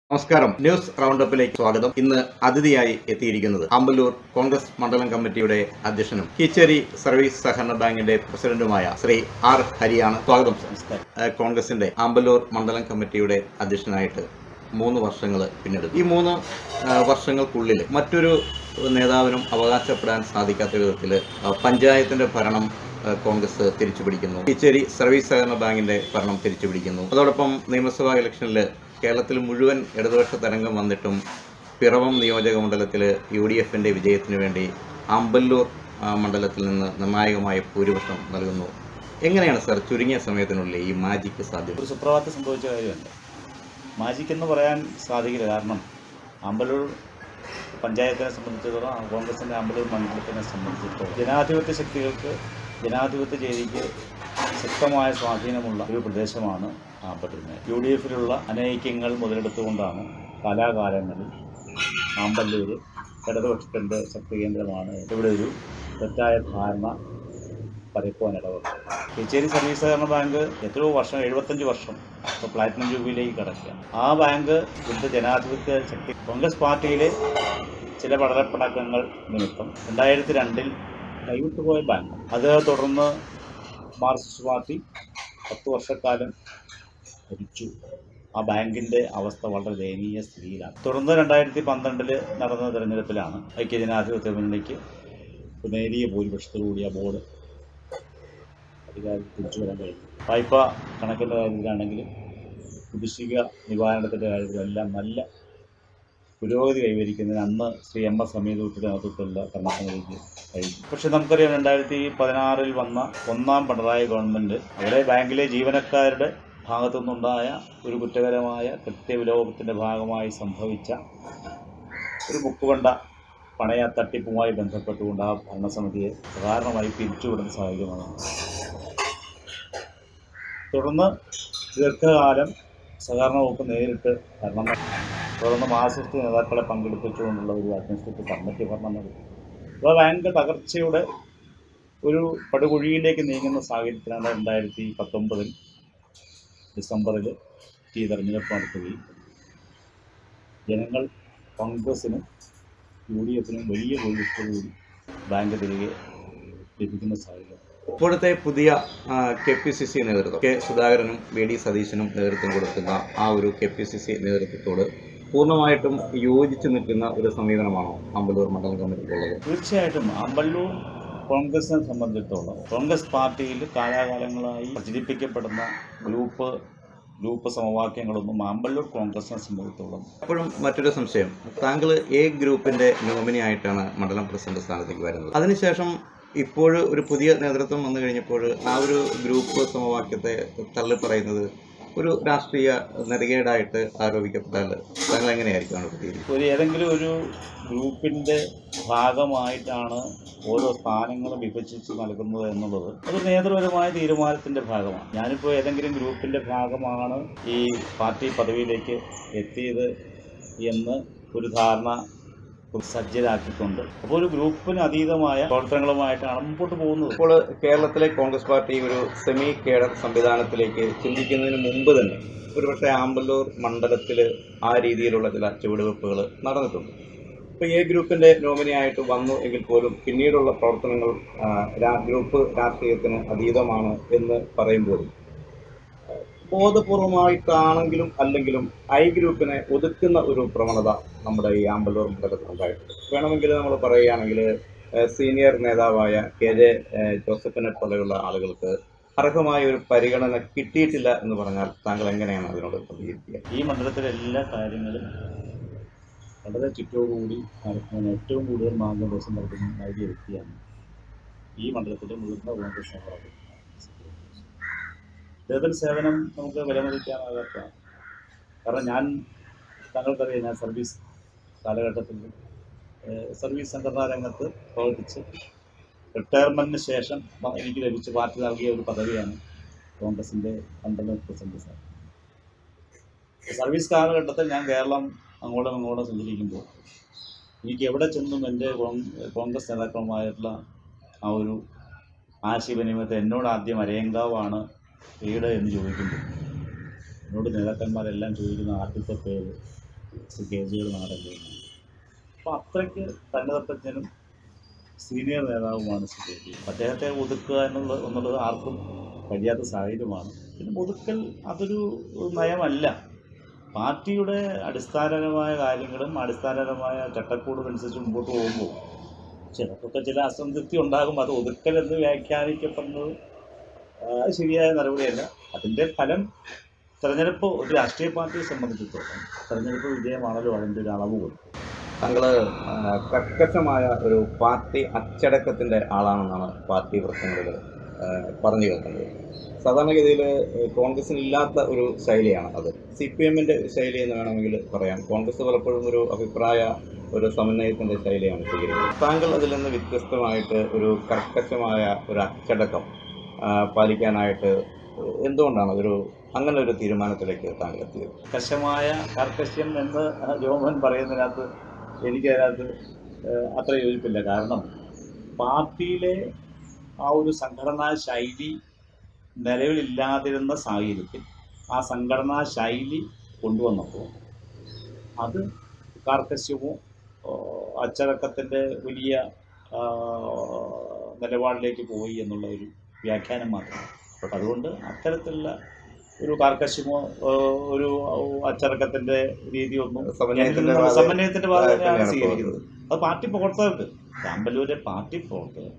നമസ്കാരം. ന്യൂസ് റൗണ്ടപ്പിലേക്ക് സ്വാഗതം. ഇന്ന് അതിഥിയായി എത്തിയിരിക്കുന്നത് ആമ്പല്ലൂർ കോൺഗ്രസ് മണ്ഡലം കമ്മിറ്റിയുടെ അധ്യക്ഷനും കീച്ചേരി സർവീസ് സഹകരണ ബാങ്കിന്റെ പ്രസിഡന്റുമായ ശ്രീ ആർ ഹരിയാണ്. സ്വാഗതം. കോൺഗ്രസിന്റെ ആമ്പല്ലൂർ മണ്ഡലം കമ്മിറ്റിയുടെ അധ്യക്ഷനായിട്ട് 3 വർഷങ്ങൾ പിന്നിടും. ഈ 3 വർഷങ്ങൾക്കുള്ളിൽ മറ്റൊരു നേതാവിനും അവകാശപ്പെടാൻ സാധിക്കാത്ത വിധത്തിൽ പഞ്ചായത്തിന്റെ ഭരണം കോൺഗ്രസ് തിരിച്ചുപിടിക്കുന്നു. കീച്ചേരി സർവീസ് സഹകരണ ബാങ്കിന്റെ ഭരണം തിരിച്ചുപിടിക്കുന്നു. അതോടൊപ്പം നിയമസഭാ ഇലക്ഷനിൽ കേരളത്തിൽ മുഴുവൻ ഇടതുപക്ഷ തരംഗം വന്നിട്ടും പിറവം നിയോജക മണ്ഡലത്തിൽ UDFന്റെ വിജയത്തിന് വേണ്ടി ആമ്പല്ലൂർ മണ്ഡലത്തിൽ നിന്ന് നിർണായകമായ ഭൂരിപക്ഷം നൽകുന്നു. എങ്ങനെയാണ് സർ ചുരുങ്ങിയ സമയത്തിനുള്ളിൽ ഈ മാജിക്ക് സാധ്യത? ഒരു സുപ്രഭാതം സംഭവിച്ച കാര്യമല്ല. മാജിക് എന്ന് പറയാൻ സാധിക്കില്ല. കാരണം ആമ്പല്ലൂർ പഞ്ചായത്തിനെ സംബന്ധിച്ചിടത്തോളം, കോൺഗ്രസിൻ്റെ ആമ്പല്ലൂർ മണ്ഡലത്തിനെ സംബന്ധിച്ചിടത്തോളം ജനാധിപത്യ ശക്തികൾക്ക്, ജനാധിപത്യ ചേരിക്ക് ശക്തമായ സ്വാധീനമുള്ള ഒരു പ്രദേശമാണ് ആമ്പല്ലൂർ. UDFിലുള്ള അനൈക്യങ്ങൾ മുതലെടുത്തുകൊണ്ടാണ് കാലാകാലങ്ങളിൽ ആമ്പല്ലൂർ ഇടതുപക്ഷത്തിൻ്റെ ശക്തി കേന്ദ്രമാണ് ഇവിടെ ഒരു തെറ്റായ ധാരണ പരക്കുവാൻ ഇടവരുന്നത്. കീച്ചേരി സർവീസ് സഹകരണ ബാങ്ക് എത്രയോ വർഷം, 75 വർഷം ഇപ്പോൾ പ്ലാറ്റിനം ജൂബിലിയിലേക്ക് കടക്കുകയാണ്. ആ ബാങ്ക് ഇവിടുത്തെ ജനാധിപത്യ ശക്തി കോൺഗ്രസ് പാർട്ടിയിലെ ചില പടലപ്പിണക്കങ്ങൾ നിമിത്തം 2002 കൈവിട്ടുപോയ ബാങ്ക്. അത് തുടർന്ന് മാർക്സിസ്റ്റ് പാർട്ടി 10 വർഷക്കാലം ഭരിച്ചു. ആ ബാങ്കിൻ്റെ അവസ്ഥ വളരെ ദയനീയ സ്ഥിതിയിലാണ്. തുടർന്ന് 2012 നടന്ന തെരഞ്ഞെടുപ്പിലാണ് ഐക്യജനാധിപത്യ മുന്നണിക്ക് നേരിയ ഭൂരിപക്ഷത്തോടുകൂടി ആ ബോർഡ് അധികാരത്തിൽ തിരിച്ചു വരാൻ കഴിഞ്ഞു. വായ്പ കണക്കിൻ്റെ കാര്യത്തിലാണെങ്കിലും കുടിശ്ശിക നിവാരണത്തിൻ്റെ കാര്യത്തിലെല്ലാം നല്ല പുരോഗതി കൈവരിക്കുന്നതിന് അന്ന് ശ്രീ MS അമീദൂട്ടിയുടെ നേതൃത്വത്തിലുള്ള ഭരണസമിതിക്ക് കഴിഞ്ഞു. പക്ഷേ നമുക്കറിയാം, 2016 വന്ന 1ാം പിണറായി ഗവൺമെൻറ് അവിടെ ബാങ്കിലെ ജീവനക്കാരുടെ ഭാഗത്തു നിന്നുണ്ടായ ഒരു കുറ്റകരമായ കൃത്യവിലോപത്തിൻ്റെ ഭാഗമായി സംഭവിച്ച ഒരു മുക്കുവണ്ട പണയ തട്ടിപ്പുമായി ബന്ധപ്പെട്ടുകൊണ്ട് ആ ഭരണസമിതിയെ സാധാരണമായി പിരിച്ചുവിടുന്ന സാഹചര്യമാണ്. തുടർന്ന് ദീർഘകാലം സഹകരണ വകുപ്പ് നേരിട്ട് ഭരണം, തുടർന്ന് മാർക്സിസ്റ്റ് നേതാക്കളെ പങ്കെടുപ്പിച്ചുകൊണ്ടുള്ള ഒരു അഡ്മിനിസ്ട്രേറ്റീവ് കമ്മിറ്റി ഭരണം നടത്തി. അപ്പോൾ ബാങ്ക് തകർച്ചയുടെ ഒരു പടുകുഴിയിലേക്ക് നീങ്ങുന്ന സാഹചര്യത്തിലാണ് 2019 ഡിസംബറിൽ ഈ തെരഞ്ഞെടുപ്പ് നടത്തുകയും ജനങ്ങൾ കോൺഗ്രസിനും UDFനും വലിയ ഭൂരിപക്ഷത്തോടുകൂടി ബാങ്ക് തിരികെ ലഭിക്കുന്ന സാഹചര്യം. ഇപ്പോഴത്തെ പുതിയ KPCC നേതൃത്വം, കെ സുധാകരനും VD സതീശനും നേതൃത്വം കൊടുക്കുന്ന ആ ഒരു KPCC നേതൃത്വത്തോട് പൂർണ്ണമായിട്ടും യോജിച്ച് നിൽക്കുന്ന ഒരു സമീപനമാണോ ആമ്പല്ലൂർ മണ്ഡലം കമ്മിറ്റിക്കുള്ളത്? തീർച്ചയായിട്ടും. ആമ്പല്ലൂർ കോൺഗ്രസിനെ സംബന്ധിച്ചിടത്തോളം കോൺഗ്രസ് പാർട്ടിയിൽ കാലാകാലങ്ങളായി പ്രചരിപ്പിക്കപ്പെടുന്ന ഗ്രൂപ്പ് സമവാക്യങ്ങളൊന്നും ആമ്പല്ലൂർ കോൺഗ്രസിനെ സംബന്ധിച്ചിടത്തോളം. അപ്പോഴും മറ്റൊരു സംശയം, താങ്കൾ A ഗ്രൂപ്പിന്റെ നോമിനി ആയിട്ടാണ് മണ്ഡലം പ്രസിഡന്റ് സ്ഥാനത്തേക്ക് വരുന്നത്. അതിനുശേഷം ഇപ്പോൾ ഒരു പുതിയ നേതൃത്വം വന്നു കഴിഞ്ഞപ്പോൾ ആ ഒരു ഗ്രൂപ്പ് സമവാക്യത്തെ തള്ളിപ്പറയുന്നത് ഒരു രാഷ്ട്രീയ നെറുകേടായിട്ട് ആരോപിക്കപ്പെട്ടാൽ താങ്കൾ എങ്ങനെയായിരിക്കും പ്രതികരിക്കുക? ഏതെങ്കിലും ഒരു ഗ്രൂപ്പിൻ്റെ ഭാഗമായിട്ടാണ് ഓരോ സ്ഥാനങ്ങളും വിഭജിച്ച് നൽകുന്നത് എന്നുള്ളത് ഒരു നേതൃപരമായ തീരുമാനത്തിൻ്റെ ഭാഗമാണ്. ഞാനിപ്പോൾ ഏതെങ്കിലും ഗ്രൂപ്പിൻ്റെ ഭാഗമാണ് ഈ പാർട്ടി പദവിയിലേക്ക് എത്തിയത് എന്ന് ഒരു ധാരണ സജ്ജരാക്കിക്കൊണ്ട് അപ്പോൾ ഒരു ഗ്രൂപ്പിന് അതീതമായ പ്രവർത്തനങ്ങളുമായിട്ടാണ് മുമ്പോട്ട് പോകുന്നത്. ഇപ്പോൾ കേരളത്തിലെ കോൺഗ്രസ് പാർട്ടി ഒരു സെമി കേഡർ സംവിധാനത്തിലേക്ക് ചിന്തിക്കുന്നതിന് മുമ്പ് തന്നെ ഒരുപക്ഷെ ആമ്പല്ലൂർ മണ്ഡലത്തിൽ ആ രീതിയിലുള്ള ചില ചുവടുവെപ്പുകൾ നടന്നിട്ടുണ്ട്. ഇപ്പോൾ A ഗ്രൂപ്പിൻ്റെ നോമിനിയായിട്ട് വന്നു എങ്കിൽ പോലും പിന്നീടുള്ള പ്രവർത്തനങ്ങൾ ഗ്രൂപ്പ് രാഷ്ട്രീയത്തിന് അതീതമാണ് എന്ന് പറയുമ്പോഴും ബോധപൂർവമായിട്ടാണെങ്കിലും അല്ലെങ്കിലും I ഗ്രൂപ്പിനെ ഒതുക്കുന്ന ഒരു പ്രവണത നമ്മുടെ ഈ ആമ്പല്ലൂർ മണ്ഡലത്തിൽ ഉണ്ടായിട്ടുണ്ട്. വേണമെങ്കിൽ നമ്മൾ പറയുകയാണെങ്കിൽ സീനിയർ നേതാവായ KJ ജോസഫിനെ പോലെയുള്ള ആളുകൾക്ക് അർഹമായ ഒരു പരിഗണന കിട്ടിയിട്ടില്ല എന്ന് പറഞ്ഞാൽ താങ്കൾ എങ്ങനെയാണ് അതിനോട് പ്രതികരിക്കുക? ഈ മണ്ഡലത്തിലെ എല്ലാ കാര്യങ്ങളും വളരെ ചുറ്റോടുകൂടി നടത്തുന്നതിന് ഏറ്റവും കൂടുതൽ മാർഗനിർദ്ദേശം നൽകിയ വ്യക്തിയാണ് ഈ മണ്ഡലത്തിലെ മുതിർന്ന കോൺഗ്രസ് നേതാവ്. അദ്ദേഹത്തിൻ്റെ സേവനം നമുക്ക് വിലമതിക്കാനാകാത്തതാണ്. കാരണം താങ്കൾക്കറിയാം, ഞാൻ സർവീസ് കാലഘട്ടത്തിൽ സർവീസ് സംഘടനാ രംഗത്ത് പ്രവർത്തിച്ച് റിട്ടയർമെൻറ്റിന് ശേഷം എനിക്ക് ലഭിച്ച പാർട്ടി നൽകിയ ഒരു പദവിയാണ് കോൺഗ്രസിൻ്റെ മണ്ഡലം പ്രസിഡന്റ് സ്ഥാനം. സർവീസ് കാലഘട്ടത്തിൽ ഞാൻ കേരളം അങ്ങോട്ടും സഞ്ചരിക്കുമ്പോൾ എനിക്ക് എവിടെ ചെന്നും എൻ്റെ കോൺഗ്രസ് നേതാക്കളുമായിട്ടുള്ള ആ ഒരു ആശയവിനിമയത്തെ എന്നോട് ആദ്യം അരയങ്കാവാണ് വീട് എന്ന് ചോദിക്കുമ്പോൾ എന്നോട് നേതാക്കന്മാരെല്ലാം ചോദിക്കുന്ന ആദ്യത്തെ പേര് ശ്രീ കെ ജിയുടെ നാടല്ലേ. അപ്പോൾ അത്രയ്ക്ക് തന്നതപ്പച്ചനും സീനിയർ നേതാവുമാണ് ശ്രീ കെ ജി. അദ്ദേഹത്തെ ഒതുക്കുക എന്നുള്ളത് ആർക്കും കഴിയാത്ത സാഹചര്യമാണ്. പിന്നെ ഒതുക്കൽ അതൊരു നയമല്ല. പാർട്ടിയുടെ അടിസ്ഥാനപരമായ കാര്യങ്ങളും അടിസ്ഥാനപരമായ ചട്ടക്കൂടുമനുസരിച്ച് മുമ്പോട്ട് പോകുമ്പോൾ ചിലപ്പോൾ ചില അസംതൃപ്തി ഉണ്ടാകും. അത് ഒതുക്കൽ എന്ന് വ്യാഖ്യാനിക്കപ്പെടുന്നത് ശരിയായ നടപടിയല്ല. അതിൻ്റെ ഫലം തെരഞ്ഞെടുപ്പ് ഒരു രാഷ്ട്രീയ പാർട്ടിയെ സംബന്ധിച്ചിടത്തോളം തെരഞ്ഞെടുപ്പ് വിജയമാണല്ലോ അതിൻ്റെ ഒരു അളവ് കൊടുക്കും. താങ്കൾ കർക്കശമായ ഒരു പാർട്ടി അച്ചടക്കത്തിൻ്റെ ആളാണെന്നാണ് പാർട്ടി വൃത്തങ്ങളിൽ പറഞ്ഞു കേൾക്കുന്നത്. സാധാരണഗതിയിൽ കോൺഗ്രസിനില്ലാത്ത ഒരു ശൈലിയാണ് അത്. CPM-ൻ്റെ ശൈലി എന്ന് വേണമെങ്കിൽ പറയാം. കോൺഗ്രസ് പലപ്പോഴും ഒരു സമന്വയത്തിൻ്റെ ശൈലിയാണ് സ്വീകരിക്കുന്നത്. താങ്കൾ അതിൽ നിന്ന് വ്യത്യസ്തമായിട്ട് ഒരു കർക്കശമായ ഒരു അച്ചടക്കം പാലിക്കാനായിട്ട് എന്തുകൊണ്ടാണ് അങ്ങനെ ഒരു തീരുമാനത്തിലേക്ക് താങ്കൾ എത്തിയത്? കർക്കശ്യം എന്ന് ജോമൻ പറയുന്നതിനകത്ത് എനിക്കതിനകത്ത് അത്ര യോജിപ്പില്ല. കാരണം പാർട്ടിയിലെ ആ ഒരു സംഘടനാ ശൈലി നിലവിലില്ലാതിരുന്ന സാഹചര്യത്തിൽ ആ സംഘടനാ ശൈലി കൊണ്ടുവന്നപ്പോൾ അത് കാർക്കശ്യമോ അച്ചടക്കത്തിൻ്റെ വലിയ നിലപാടിലേക്ക് പോയി എന്നുള്ള ഒരു വ്യാഖ്യാനം മാത്രമാണ്. അതുകൊണ്ട് അത്തരത്തിലുള്ള ഒരു കാർക്കശ്യമോ ഒരു അച്ചടക്കത്തിൻ്റെ രീതിയൊന്നും സമന്വയത്തിൻ്റെ ഭാഗത്താണ് സ്വീകരിക്കുന്നത്. അത് പാർട്ടി പ്രവർത്തകർക്ക്, ആമ്പല്ലൂരിലെ പാർട്ടി പ്രവർത്തകർ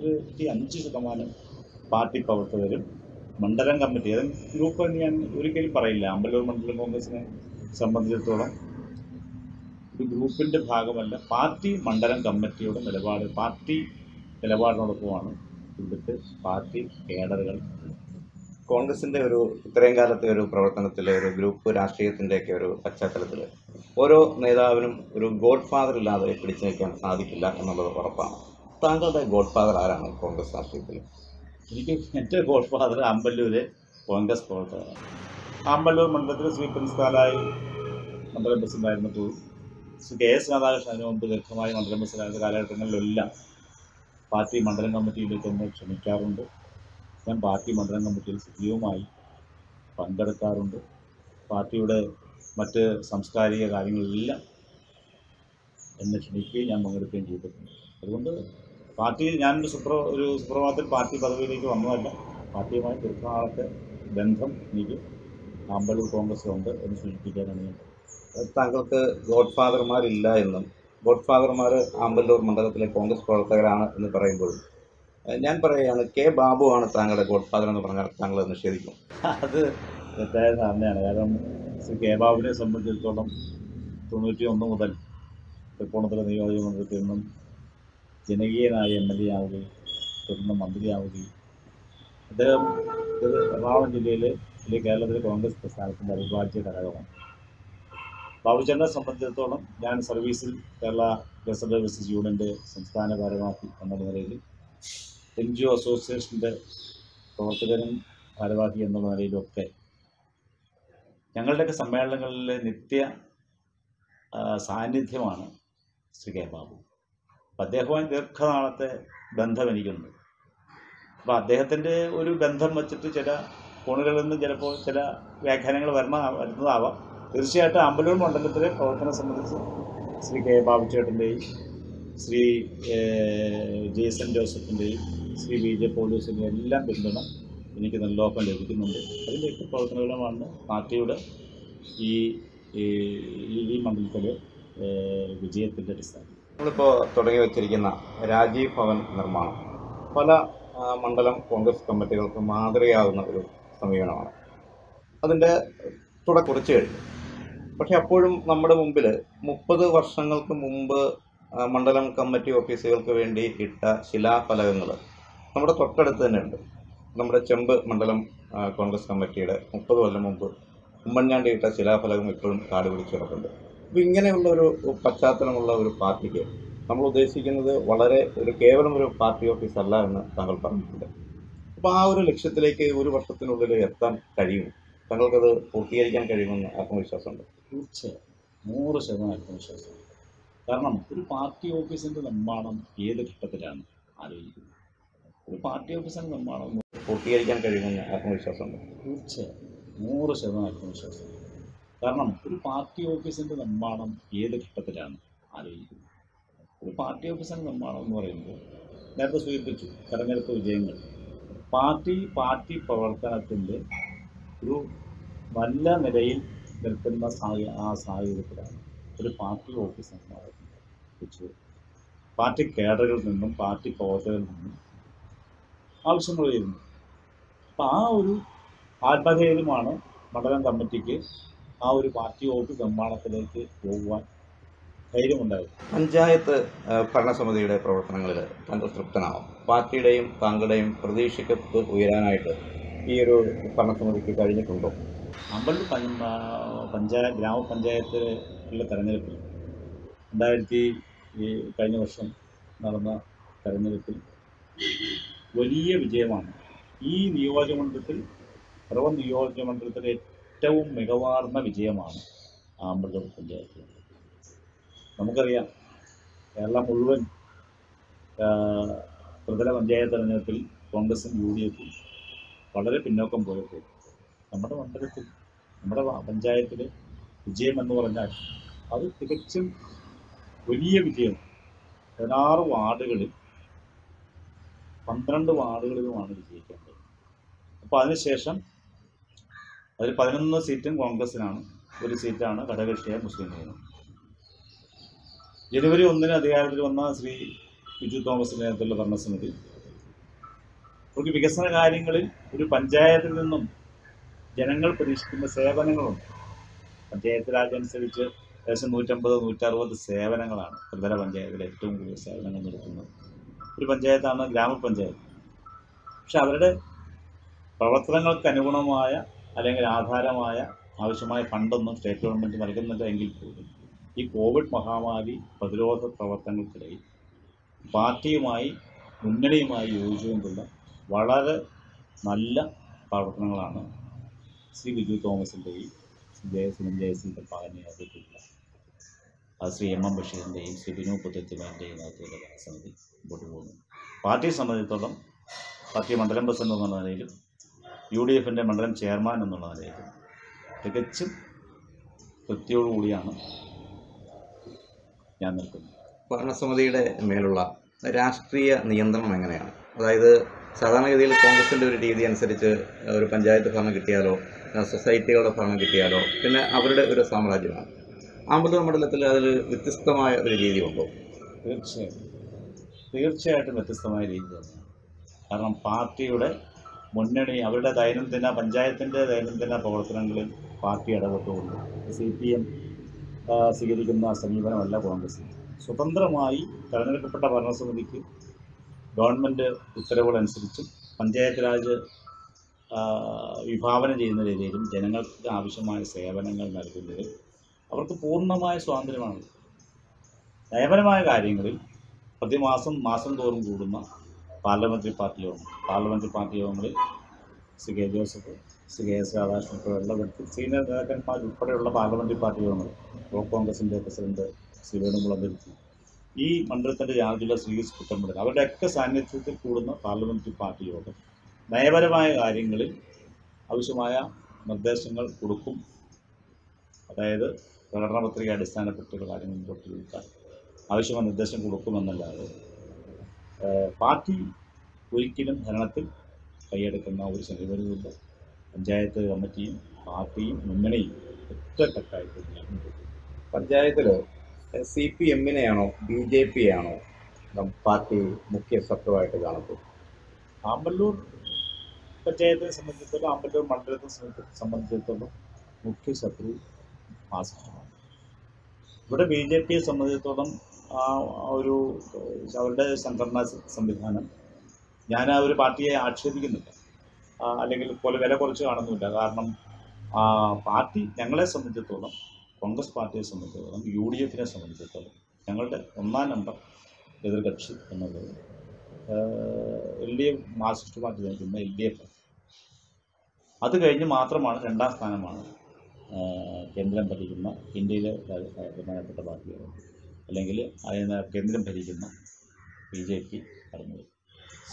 95% പാർട്ടി പ്രവർത്തകരും മണ്ഡലം കമ്മിറ്റി, അത് ഗ്രൂപ്പ് എന്ന് ഞാൻ ഒരിക്കലും പറയില്ല. ആമ്പല്ലൂർ മണ്ഡലം കോൺഗ്രസിനെ സംബന്ധിച്ചിടത്തോളം ഒരു ഗ്രൂപ്പിൻ്റെ ഭാഗമല്ല, പാർട്ടി മണ്ഡലം കമ്മിറ്റിയുടെ പാർട്ടി നിലപാടിനോടൊപ്പമാണ് ഇവിടുത്തെ പാർട്ടി കേഡറുകൾ. കോൺഗ്രസിൻ്റെ ഇത്രയും കാലത്തെ ഒരു പ്രവർത്തനത്തിലെ ഒരു ഗ്രൂപ്പ് രാഷ്ട്രീയത്തിൻ്റെയൊക്കെ ഒരു പശ്ചാത്തലത്തിൽ ഓരോ നേതാവിനും ഒരു ഗോഡ് ഫാദർ ഇല്ലാതെ പിടിച്ചു നിൽക്കാൻ സാധിക്കില്ല എന്നുള്ളത് ഉറപ്പാണ്. താങ്കളുടെ ഗോഡ് ഫാദർ ആരാണ് കോൺഗ്രസ് രാഷ്ട്രീയത്തിൽ? എൻ്റെ ഗോഡ് ഫാദർ ആമ്പല്ലൂരെ കോൺഗ്രസ് പ്രവർത്തകരാണ്. ആമ്പല്ലൂർ മണ്ഡലത്തിൽ ശ്രീ പ്രിൻസിപ്പാലായി മണ്ഡലം പ്രസിഡൻ്റായിരുന്നപ്പോൾ ശ്രീ KS രാധാകൃഷ്ണൻ അതിനു മുമ്പ് ദീർഘമായി മണ്ഡലം പ്രസിഡൻ്റായ കാലഘട്ടങ്ങളിലെല്ലാം പാർട്ടി മണ്ഡലം കമ്മിറ്റിയിലേക്ക് എന്നെ ക്ഷണിക്കാറുണ്ട്. ഞാൻ പാർട്ടി മണ്ഡലം കമ്മിറ്റിയിൽ സജീവമായി പങ്കെടുക്കാറുണ്ട്. പാർട്ടിയുടെ മറ്റ് സാംസ്കാരിക കാര്യങ്ങളിലെല്ലാം എന്നെ ക്ഷണിക്കുകയും ഞാൻ പങ്കെടുക്കുകയും ചെയ്തിട്ടുണ്ട്. അതുകൊണ്ട് ഞാനൊരു സുപ്രഭാതത്തിൽ പാർട്ടി പദവിയിലേക്ക് വന്നതല്ല. പാർട്ടിയുമായി ദീർഘനാളത്തെ ബന്ധം എനിക്ക് ആമ്പല്ലൂർ കോൺഗ്രസിലുണ്ട് എന്ന് സൂചിപ്പിക്കാനാണ് ഞാൻ. താങ്കൾക്ക് ഗോഡ് ഫാദർമാരില്ല എന്നും ഗോഡ് ഫാദർമാർ ആമ്പല്ലൂർ മണ്ഡലത്തിലെ കോൺഗ്രസ് പ്രവർത്തകരാണ് എന്ന് പറയുമ്പോഴും ഞാൻ പറയുകയാണ്, K. ബാബു ആണ് താങ്കളുടെ ഗോഡ് ഫാദർ എന്ന് പറഞ്ഞാൽ താങ്കൾ നിഷേധിക്കും? അത് തെറ്റായ ധാരണയാണ്. കാരണം ശ്രീ K. ബാബുവിനെ സംബന്ധിച്ചിടത്തോളം 91 മുതൽ തൃപ്പൂണിത്തുറ നിയോജക മണ്ഡലത്തിൽ നിന്നും ജനകീയനായ MLA ആവുകയും തുടർന്ന് മന്ത്രിയാവുകയും അദ്ദേഹം എറണാകുളം ജില്ലയിലെ അല്ലെങ്കിൽ കേരളത്തിലെ കോൺഗ്രസ് പ്രസ്ഥാനത്തിൻ്റെ അവിഭാജ്യ ഘടകമാണ്. ബാബുചേട്ടനെ സംബന്ധിച്ചിടത്തോളം ഞാൻ സർവീസിൽ കേരള ഗസറ്റ് സർവീസസ് യൂണിയൻ്റെ സംസ്ഥാന ഭാരവാഹി എന്ന നിലയിൽ NGO അസോസിയേഷൻ്റെ പ്രവർത്തകനും ഭാരവാഹി എന്നുള്ള നിലയിലൊക്കെ ഞങ്ങളുടെയൊക്കെ സമ്മേളനങ്ങളിലെ നിത്യ സാന്നിധ്യമാണ് ശ്രീ K. ബാബു. അപ്പം അദ്ദേഹവുമായി ദീർഘനാളത്തെ ബന്ധം എനിക്കുണ്ട്. അപ്പോൾ അദ്ദേഹത്തിൻ്റെ ഒരു ബന്ധം വച്ചിട്ട് ചില കോണുകളിൽ നിന്ന് ചിലപ്പോൾ ചില വ്യാഖ്യാനങ്ങൾ വരുന്നതാവാം. തീർച്ചയായിട്ടും ആമ്പല്ലൂർ മണ്ഡലത്തിലെ പ്രവർത്തനം സംബന്ധിച്ച് ശ്രീ K. ബാബുചേട്ടൻ്റെയും ശ്രീ ജേസൺ ജോസഫിൻ്റെയും ശ്രീ VJ പോലീസിൻ്റെയും എല്ലാം പിന്തുണ എനിക്ക് നല്ലോപ്പം ലഭിക്കുന്നുണ്ട്. അതിൻ്റെയൊക്കെ പ്രവർത്തനങ്ങളുമാണ് പാർട്ടിയുടെ ഈ മണ്ഡലത്തിലെ വിജയത്തിൻ്റെ അടിസ്ഥാനം. നമ്മളിപ്പോൾ തുടങ്ങി വച്ചിരിക്കുന്ന രാജീവ് ഭവൻ നിർമ്മാണം പല മണ്ഡലം കോൺഗ്രസ് കമ്മിറ്റികൾക്ക് മാതൃകയാകുന്ന ഒരു സമീപനമാണ്. അതിൻ്റെ കുറിച്ച് കഴിഞ്ഞു. പക്ഷെ അപ്പോഴും നമ്മുടെ മുമ്പിൽ 30 വർഷങ്ങൾക്ക് മുമ്പ് മണ്ഡലം കമ്മിറ്റി ഓഫീസുകൾക്ക് വേണ്ടി ഇട്ട ശിലാഫലകങ്ങൾ നമ്മുടെ തൊട്ടടുത്ത് തന്നെ ഉണ്ട്. നമ്മുടെ ചെമ്പ് മണ്ഡലം കോൺഗ്രസ് കമ്മിറ്റിയുടെ 30 കൊല്ലം മുമ്പ് ഉമ്മൻചാണ്ടി ഇട്ട ശിലാഫലകം ഇപ്പോഴും കാട് പിടിച്ച് കിടക്കുന്നുണ്ട്. അപ്പോൾ ഇങ്ങനെയുള്ള ഒരു പശ്ചാത്തലമുള്ള ഒരു പാർട്ടിക്ക് നമ്മൾ ഉദ്ദേശിക്കുന്നത് കേവലം ഒരു പാർട്ടി ഓഫീസ് അല്ല എന്ന് താങ്കൾ പറഞ്ഞിട്ടുണ്ട്. അപ്പോൾ ആ ഒരു ലക്ഷ്യത്തിലേക്ക് ഒരു വർഷത്തിനുള്ളിൽ എത്താൻ കഴിയും, താങ്കൾക്കത് പൂർത്തീകരിക്കാൻ കഴിയുമെന്ന് ആത്മവിശ്വാസമുണ്ട്? തീർച്ചയായും 100% ആത്മവിശ്വാസം. കാരണം ഒരു പാർട്ടി ഓഫീസിൻ്റെ നിർമ്മാണം ഏത് ഘട്ടത്തിലാണ് ആലോചിക്കുന്നത്? ഒരു പാർട്ടി ഓഫീസിൻ്റെ നിർമ്മാണം പൂർത്തീകരിക്കാൻ കഴിയുമെന്ന് ആത്മവിശ്വാസമുണ്ട്? തീർച്ചയായും 100% ആത്മവിശ്വാസം. കാരണം ഒരു പാർട്ടി ഓഫീസിൻ്റെ നിർമ്മാണം ഏത് ഘട്ടത്തിലാണ് ആലോചിക്കുന്നത്? ഒരു പാർട്ടി ഓഫീസിൻ്റെ നിർമ്മാണം എന്ന് പറയുമ്പോൾ നേരത്തെ സൂചിപ്പിച്ചു തെരഞ്ഞെടുപ്പ് വിജയങ്ങൾ. പാർട്ടി പ്രവർത്തനത്തിൻ്റെ ഒരു നല്ല നിലയിൽ നിൽക്കുന്ന ആ സാഹചര്യത്തിലാണ് ഒരു പാർട്ടി ഓഫീസ് നിർമ്മാണം വെച്ച് പാർട്ടി കേഡറുകളിൽ നിന്നും പാർട്ടി പ്രവർത്തകരിൽ നിന്നും ആവശ്യങ്ങൾ വരുന്നു. അപ്പം ആ ഒരു ആത്മധൈര്യമാണ് മണ്ഡലം കമ്മിറ്റിക്ക് ആ ഒരു പാർട്ടി ഓഫീസ് നിർമ്മാണത്തിലേക്ക് പോകുവാൻ ധൈര്യമുണ്ടായിരുന്നു. പഞ്ചായത്ത് ഭരണസമിതിയുടെ പ്രവർത്തനങ്ങളിൽ താങ്കൾ തൃപ്തനാവും? പാർട്ടിയുടെയും താങ്കളുടെയും പ്രതീക്ഷയ്ക്കൊത്ത് ഉയരാനായിട്ട് ഈ ഒരു ഭരണസമിതിക്ക് കഴിഞ്ഞിട്ടുണ്ടോ? അമ്പലൂർ ഗ്രാമപഞ്ചായത്തിലെ തെരഞ്ഞെടുപ്പിൽ കഴിഞ്ഞ വർഷം നടന്ന തെരഞ്ഞെടുപ്പിൽ വലിയ വിജയമാണ്. ഈ നിയോജകമണ്ഡലത്തിലെ ഏറ്റവും മികവാർന്ന വിജയമാണ് ആമ്പല്ലൂർ പഞ്ചായത്തിൽ. നമുക്കറിയാം, കേരളം മുഴുവൻ ത്രിതല പഞ്ചായത്ത് തെരഞ്ഞെടുപ്പിൽ കോൺഗ്രസും UDF വളരെ പിന്നോക്കം പോയപ്പോൾ നമ്മുടെ മണ്ഡലത്തിൽ, നമ്മുടെ പഞ്ചായത്തിൽ വിജയം എന്ന് പറഞ്ഞാൽ അത് തികച്ചും വലിയ വിജയം. 16 വാർഡുകളിൽ 12 വാർഡുകളിലുമാണ് വിജയിക്കേണ്ടത്. അപ്പോൾ അതിനുശേഷം അതിൽ 11 സീറ്റും കോൺഗ്രസിനാണ്, 1 സീറ്റാണ് ഘടകകക്ഷിയായ മുസ്ലിം ലീഗിന്. ജനുവരി 1 അധികാരത്തിൽ വന്ന ശ്രീ ബിജു തോമസിൻ്റെ നേതൃത്വത്തിലുള്ള ഭരണസമിതി ഒരു വികസന കാര്യങ്ങളിൽ ഒരു പഞ്ചായത്തിൽ നിന്നും ജനങ്ങൾ പ്രതീക്ഷിക്കുന്ന സേവനങ്ങളുണ്ട്. പഞ്ചായത്ത് രാജ് അനുസരിച്ച് ഏകദേശം 150-160 സേവനങ്ങളാണ് ത്രിതല പഞ്ചായത്തിൽ ഏറ്റവും കൂടുതൽ സേവനങ്ങൾ നടത്തുന്നത് ഒരു പഞ്ചായത്താണ് ഗ്രാമപഞ്ചായത്ത്. പക്ഷെ അവരുടെ പ്രവർത്തനങ്ങൾക്ക് അനുഗുണമായ അല്ലെങ്കിൽ ആധാരമായ ആവശ്യമായ ഫണ്ടൊന്നും സ്റ്റേറ്റ് ഗവൺമെൻറ് നൽകുന്നില്ല. എങ്കിൽ പോലും ഈ കോവിഡ് മഹാമാരി പ്രതിരോധ പ്രവർത്തനങ്ങൾക്കിടയിൽ പാർട്ടിയുമായി മുന്നണിയുമായി യോജിച്ചുകൊണ്ടുള്ള വളരെ നല്ല പ്രവർത്തനങ്ങളാണ് ശ്രീ ബിജു തോമസിൻ്റെയും ജയസിംഗ് പാകൻ്റെ നേതൃത്വത്തിലുള്ള ശ്രീ MM ബഷീറിൻ്റെയും ശ്രീ ബിനു പുത്തത്തിമാൻ്റെയും നേതൃത്വത്തിലുള്ള ഭരണസമിതി മുമ്പോട്ട് പോകുന്നു. പാർട്ടിയെ സംബന്ധിച്ചിടത്തോളം പാർട്ടി മണ്ഡലം പ്രസിഡന്റ് എന്നുള്ള നിലയിലും UDFൻ്റെ മണ്ഡലം ചെയർമാൻ എന്നുള്ള നിലയിലും തികച്ചും തൃപ്തിയോടുകൂടിയാണ് ഞാൻ നിൽക്കുന്നത്. ഭരണസമിതിയുടെ മേലുള്ള രാഷ്ട്രീയ നിയന്ത്രണം എങ്ങനെയാണ്? അതായത് സാധാരണഗതിയിൽ കോൺഗ്രസിൻ്റെ ഒരു രീതി അനുസരിച്ച് ഒരു പഞ്ചായത്ത് ഭരണം കിട്ടിയാലോ സൊസൈറ്റികളുടെ ഭരണം കിട്ടിയാലോ പിന്നെ അവരുടെ ഒരു സാമ്രാജ്യമാണ്. ആമ്പല്ലൂർ മണ്ഡലത്തിൽ അതിൽ വ്യത്യസ്തമായ ഒരു രീതി ഉണ്ടോ? തീർച്ചയായിട്ടും വ്യത്യസ്തമായ രീതി തന്നെയാണ്. കാരണം പാർട്ടിയുടെ മുന്നണി അവരുടെ പഞ്ചായത്തിൻ്റെ ദൈനംദിന പ്രവർത്തനങ്ങളിൽ പാർട്ടി ഇടപെട്ടുകൊണ്ട് CPM സ്വീകരിക്കുന്ന സമീപനമല്ല കോൺഗ്രസ്. സ്വതന്ത്രമായി തെരഞ്ഞെടുക്കപ്പെട്ട ഭരണസമിതിക്ക് ഗവൺമെൻറ് ഉത്തരവുകളനുസരിച്ചും പഞ്ചായത്ത് രാജ് വിഭാവന ചെയ്യുന്ന രീതിയിലും ജനങ്ങൾക്ക് ആവശ്യമായ സേവനങ്ങൾ നൽകുന്നതിൽ അവർക്ക് പൂർണ്ണമായ സ്വാതന്ത്ര്യമാണ്. നയപരമായ കാര്യങ്ങളിൽ മാസം തോറും കൂടുന്ന പാർലമെൻ്ററി പാർട്ടി യോഗങ്ങളിൽ Shri K. Joseph, Shri KS Radhakrishnan ഉൾപ്പെടെയുള്ള സീനിയർ നേതാക്കന്മാർ ഉൾപ്പെടെയുള്ള പാർലമെൻ്ററി പാർട്ടി യോഗങ്ങൾ, ബ്ലോക്ക് കോൺഗ്രസിൻ്റെ പ്രസിഡന്റ് ശ്രീ വേണുകുളം ഈ മണ്ഡലത്തിൻ്റെ ജാർജില ശ്രീ പുത്തമ്പലൻ അവരുടെയൊക്കെ സാന്നിധ്യത്തിൽ കൂടുന്ന പാർലമെൻ്ററി പാർട്ടി യോഗം നയപരമായ കാര്യങ്ങളിൽ ആവശ്യമായ നിർദ്ദേശങ്ങൾ കൊടുക്കും. അതായത് പ്രകടന പത്രിക അടിസ്ഥാനപ്പെട്ടുള്ള കാര്യങ്ങൾ മുമ്പോട്ട് കൊടുക്കാൻ ആവശ്യമായ നിർദ്ദേശം കൊടുക്കുമെന്നല്ലാതെ പാർട്ടി ഒരിക്കലും ഭരണത്തിൽ കൈയെടുക്കുന്ന ഒരു സമീപനവുമില്ല. പഞ്ചായത്ത് കമ്മിറ്റിയും പാർട്ടിയും മുന്നണിയും ഒറ്റക്കെട്ടായിട്ട് പഞ്ചായത്തിൽ CPM-നെയാണോ BJP-യാണോ പാർട്ടി മുഖ്യ ശത്രുവായിട്ട് കാണുന്നത്? ആമ്പല്ലൂർ പഞ്ചായത്തിനെ സംബന്ധിച്ചിടത്തോളം, ആമ്പല്ലൂർ മണ്ഡലത്തെ സംബന്ധിച്ചിടത്തോളം മുഖ്യ ശത്രു മാർക്സിസ്റ്റുമാണ്. ഇവിടെ BJP-യെ സംബന്ധിച്ചിടത്തോളം അവരുടെ സംഘടനാ സംവിധാനം, ഞാൻ ആ ഒരു പാർട്ടിയെ ആക്ഷേപിക്കുന്നില്ല, അല്ലെങ്കിൽ വില കുറച്ച് കാണുന്നില്ല. കാരണം പാർട്ടി ഞങ്ങളെ സംബന്ധിച്ചിടത്തോളം, കോൺഗ്രസ് പാർട്ടിയെ സംബന്ധിച്ചിടത്തോളം, UDF-നെ സംബന്ധിച്ചിടത്തോളം ഞങ്ങളുടെ 1-ാം നമ്പർ എതിർകക്ഷി എന്നുള്ളത് LDF മാർക്സിസ്റ്റ് പാർട്ടി നയിക്കുന്ന LDF. അത് കഴിഞ്ഞ് മാത്രമാണ് 2-ാം സ്ഥാനമാണ് കേന്ദ്രം ഭരിക്കുന്ന ഇന്ത്യയിലെ പ്രധാനപ്പെട്ട പാർട്ടികൾ, അല്ലെങ്കിൽ കേന്ദ്രം ഭരിക്കുന്ന BJP പറഞ്ഞത്.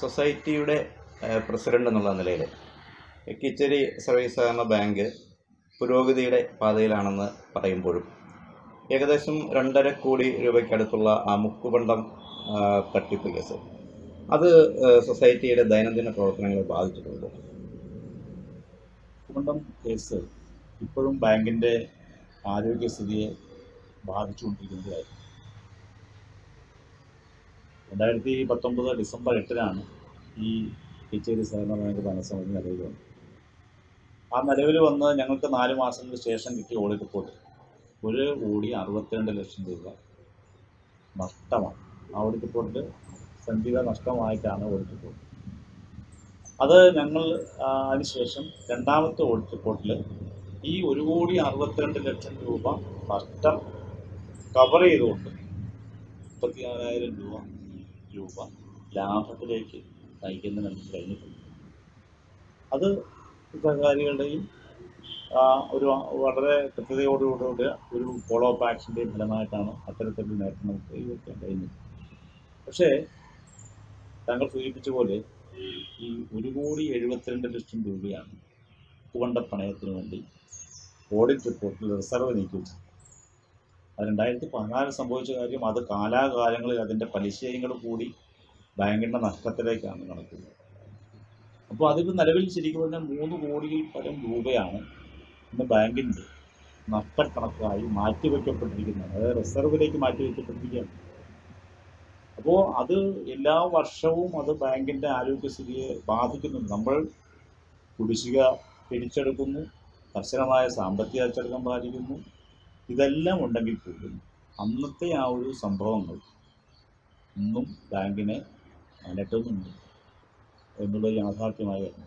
സൊസൈറ്റിയുടെ പ്രസിഡന്റ് എന്നുള്ള നിലയിൽ കിച്ചേരി സർവീസ് സഹകരണ ബാങ്ക് പുരോഗതിയുടെ പാതയിലാണെന്ന് പറയുമ്പോഴും ഏകദേശം 2.5 കോടി രൂപയ്ക്കടുത്തുള്ള ആ മുക്കുപണ്ടം തട്ടിപ്പ് കേസ് അത് സൊസൈറ്റിയുടെ ദൈനംദിന പ്രവർത്തനങ്ങളെ ബാധിച്ചിട്ടുണ്ട്. മുക്കുപണ്ടം കേസ് ഇപ്പോഴും ബാങ്കിൻ്റെ ആരോഗ്യസ്ഥിതിയെ ബാധിച്ചുകൊണ്ടിരിക്കുന്നതായിരുന്നു. 2019 ഡിസംബർ 8-നാണ് ഈ കീച്ചേരി സഹകരണ ബാങ്ക് ഭരണസമിതി നിലവിൽ വന്നത്. ആ നിലവിൽ വന്ന് ഞങ്ങൾക്ക് 4 മാസങ്ങൾക്ക് ശേഷം കിട്ടിയ ഓഡിറ്റ് റിപ്പോർട്ട് 1,62,00,000 രൂപ നഷ്ടമാണ്. ആ ഓഡിറ്റ് റിപ്പോർട്ട് സന്ധിക നഷ്ടമായിട്ടാണ് ഓഡിറ്റ് റിപ്പോർട്ട്. അത് ഞങ്ങൾ അതിനുശേഷം രണ്ടാമത്തെ ഓഡിറ്റ് റിപ്പോർട്ടിൽ ഈ 1,62,00,000 രൂപ നഷ്ടം കവർ ചെയ്തുകൊണ്ട് 36,000 രൂപ ലാഭത്തിലേക്ക് നയിക്കുന്നതിന് നമുക്ക് കഴിഞ്ഞിട്ടുണ്ട്. അത് സഹകാരികളുടെയും ഒരു വളരെ കൃത്യതയോടുകൂടിയ ഒരു ഫോളോ അപ്പ് ആക്ഷൻ്റെയും ഫലമായിട്ടാണ് അത്തരത്തിലുള്ള നേട്ടം നമുക്ക് കൈവരിക്കാൻ കഴിഞ്ഞത്. പക്ഷേ താങ്കൾ സൂചിപ്പിച്ച പോലെ ഈ 1,72,00,000 രൂപയാണ് മുക്കുപണ്ട പണയത്തിന് വേണ്ടി ഓഡിറ്റ് റിപ്പോർട്ടിൽ റിസർവ് നീക്കി വെച്ചത്. അത് 2014 സംഭവിച്ച കാര്യം. അത് കാലാകാലങ്ങളിൽ അതിൻ്റെ പലിശയും കൂടി ബാങ്കിൻ്റെ നഷ്ടത്തിലേക്കാണ് നടക്കുന്നത്. അപ്പോൾ അതിപ്പോൾ നിലവിൽ ശരിക്കും പറഞ്ഞാൽ 3 കോടിയിൽ പരം രൂപയാണ് ഇന്ന് ബാങ്കിൻ്റെ നഷ്ടക്കണക്കായി മാറ്റിവെക്കപ്പെട്ടിരിക്കുന്നത്. അതായത് റിസർവിലേക്ക് മാറ്റിവെക്കപ്പെട്ടിരിക്കുകയാണ്. അപ്പോൾ അത് എല്ലാ വർഷവും അത് ബാങ്കിൻ്റെ ആരോഗ്യസ്ഥിതിയെ ബാധിക്കുന്നുണ്ട്. നമ്മൾ കുടിശ്ശിക പിരിച്ചെടുക്കുന്നു, കർശനമായ സാമ്പത്തിക അച്ചടക്കം പാലിക്കുന്നു, ഇതെല്ലാം ഉണ്ടെങ്കിൽ പോലും അന്നത്തെ ആ ഒരു സംഭവങ്ങൾ ഇന്നും ബാങ്കിനെ അലട്ടുന്നുണ്ട് എന്നുള്ളത് യാഥാർത്ഥ്യമായ കാര്യമാണ്.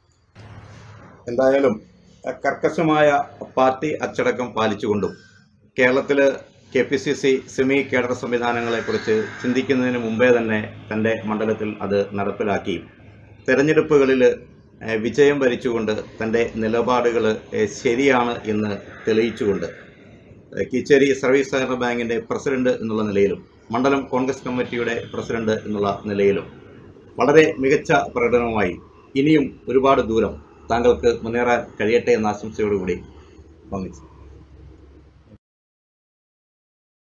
എന്തായാലും കർക്കശമായ പാർട്ടി അച്ചടക്കം പാലിച്ചുകൊണ്ടും കേരളത്തിൽ KPCC സെമി കേഡർ സംവിധാനങ്ങളെക്കുറിച്ച് ചിന്തിക്കുന്നതിന് മുമ്പേ തന്നെ തൻ്റെ മണ്ഡലത്തിൽ അത് നടപ്പിലാക്കിയും തെരഞ്ഞെടുപ്പുകളിൽ വിജയം വരിച്ചുകൊണ്ട് തൻ്റെ നിലപാടുകൾ ശരിയാണ് എന്ന് തെളിയിച്ചുകൊണ്ട് കീച്ചേരി സർവീസ് സഹകരണ ബാങ്കിൻ്റെ പ്രസിഡന്റ് എന്നുള്ള നിലയിലും മണ്ഡലം കോൺഗ്രസ് കമ്മിറ്റിയുടെ പ്രസിഡന്റ് എന്നുള്ള നിലയിലും വളരെ മികച്ച പ്രകടനവുമായി ഇനിയും ഒരുപാട് ദൂരം താങ്കൾക്ക് മുന്നേറാൻ കഴിയട്ടെ എന്ന ആശംസയോടുകൂടി നന്ദി.